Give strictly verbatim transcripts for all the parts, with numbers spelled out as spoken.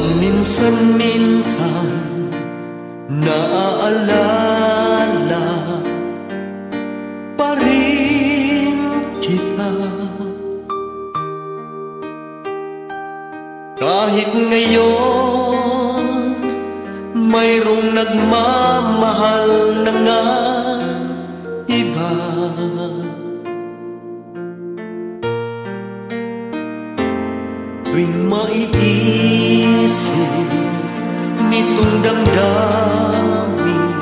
Paminsan-minsan naaalala pa rin kita. Kahit ngayon mayroong nagmamahal na nga iba, tuwing maiisip nitong damdamin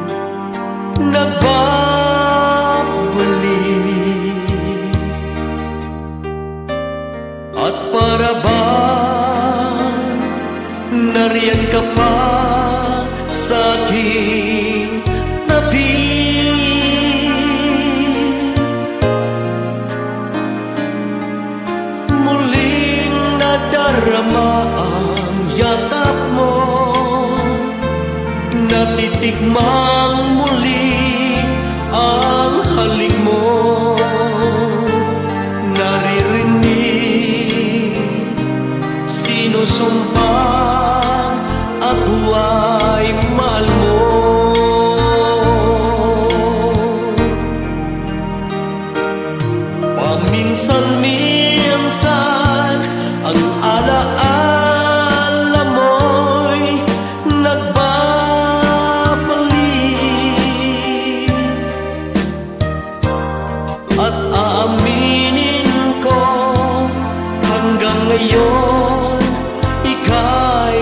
nagbabalik, at para bang nariyan ka pa sa aking tabi. Muling nadarama ang yakap mo, natitikmang muli ang halik mo, naririnig sinusumpang ako ay mahal mo. Paminsan-minsan ang alaala mo'y nagbabalik, at aaminin ko hanggang ngayon ika'y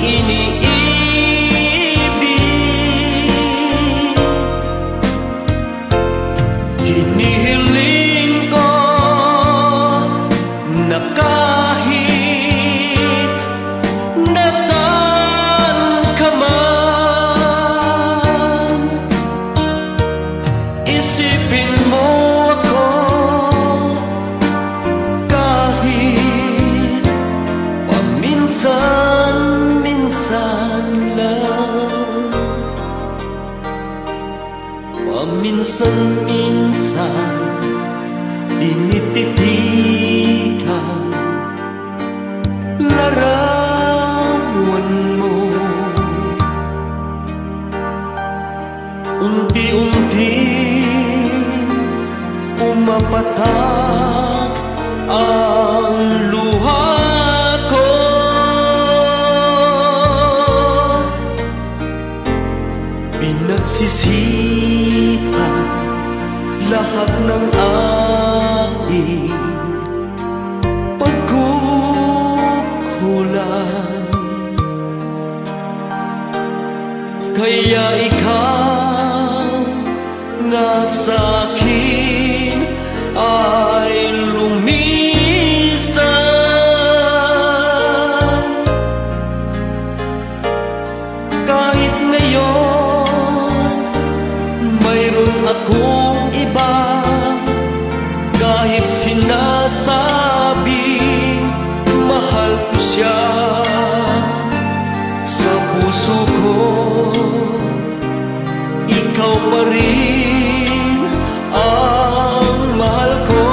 iniibig. Hinihiling ko na kahit nasaan ka man, isipin mo ako kahit paminsan-minsan lang. Paminsan-minsan tinititikan larawan mo, unti-unti umapatak ang luha ko. Pinagsisihan lahat ng aking pagkukulang, kaya ikaw na sa'kin ay lumisan. Kahit ngayon mayroon akong iba, kahit sinasabing mahal ko siya, sa puso ko ikaw pa rin ang mahal ko.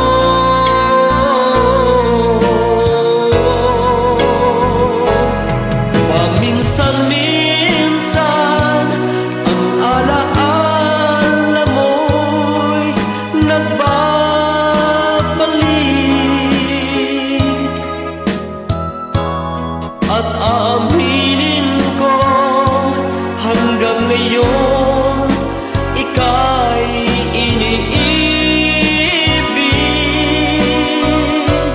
Paminsan-minsan ang alaala mo'y nagbabalik, at aaminin ko hanggang ngayon ika'y iniibig.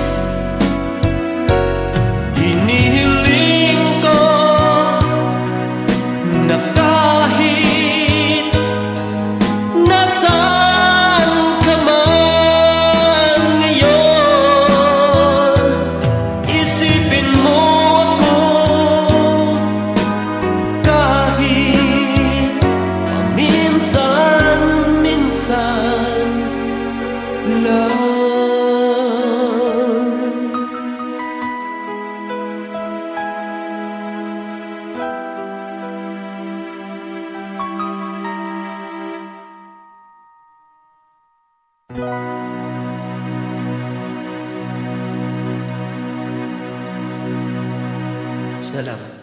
Hinihiling ko na kahit nasaan ka man ngayon, isipin mo ako kahit paminsan-minsan lang. Salamat.